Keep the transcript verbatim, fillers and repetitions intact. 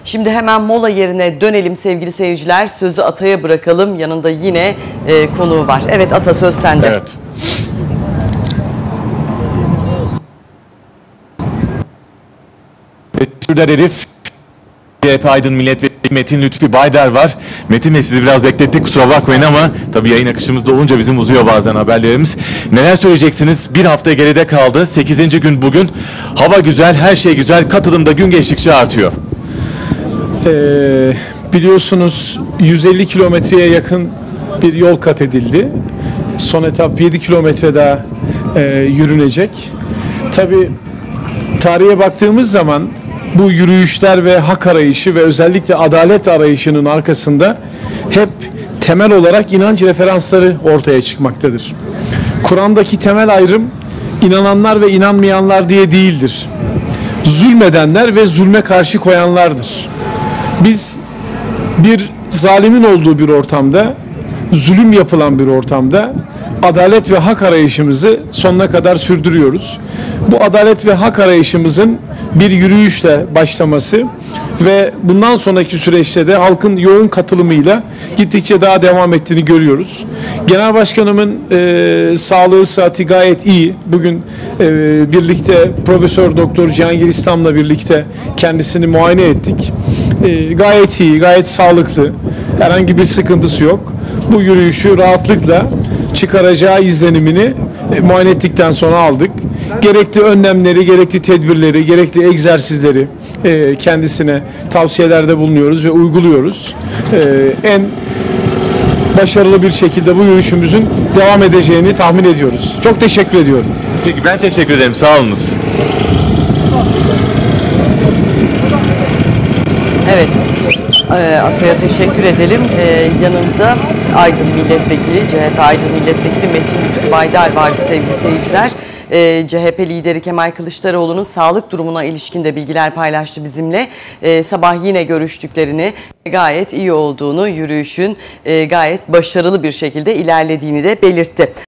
Şimdi hemen mola yerine dönelim sevgili seyirciler. Sözü Ata'ya bırakalım. Yanında yine e, konuğu var. Evet Ata, söz sende. Evet. Şurada Elif, C H P Aydın Milletvekili Metin Lütfi Baydar var. Metin Bey, sizi biraz beklettik, kusura bakmayın ama tabii yayın akışımızda olunca bizim uzuyor bazen haberlerimiz. Neler söyleyeceksiniz? Bir hafta geride kaldı. sekizinci gün bugün. Hava güzel, her şey güzel. Katılım da gün geçtikçe artıyor. Ee, biliyorsunuz yüz elli kilometreye yakın bir yol kat edildi. Son etap yedi kilometre daha e, yürünecek. Tabii tarihe baktığımız zaman bu yürüyüşler ve hak arayışı ve özellikle adalet arayışının arkasında hep temel olarak inanç referansları ortaya çıkmaktadır. Kur'an'daki temel ayrım inananlar ve inanmayanlar diye değildir. Zulmedenler ve zulme karşı koyanlardır. Biz bir zalimin olduğu bir ortamda, zulüm yapılan bir ortamda adalet ve hak arayışımızı sonuna kadar sürdürüyoruz. Bu adalet ve hak arayışımızın bir yürüyüşle başlaması ve bundan sonraki süreçte de halkın yoğun katılımıyla gittikçe daha devam ettiğini görüyoruz. Genel Başkanımın e, sağlığı, sıhhati gayet iyi. Bugün e, birlikte Profesör Doktor Cihangir İslam'la birlikte kendisini muayene ettik. E, gayet iyi, gayet sağlıklı. Herhangi bir sıkıntısı yok. Bu yürüyüşü rahatlıkla çıkaracağı izlenimini e, muayene ettikten sonra aldık. Gerekli önlemleri, gerekli tedbirleri, gerekli egzersizleri e, kendisine tavsiyelerde bulunuyoruz ve uyguluyoruz. E, en başarılı bir şekilde bu yürüyüşümüzün devam edeceğini tahmin ediyoruz. Çok teşekkür ediyorum. Peki, ben teşekkür ederim. Sağ olunuz. Evet, Ata'ya teşekkür edelim. Ee, yanında Aydın Milletvekili, C H P Aydın Milletvekili Metin Lütfi Baydar vardı sevgili seyirciler. Ee, C H P lideri Kemal Kılıçdaroğlu'nun sağlık durumuna ilişkin de bilgiler paylaştı bizimle. Ee, sabah yine görüştüklerini, gayet iyi olduğunu, yürüyüşün e, gayet başarılı bir şekilde ilerlediğini de belirtti.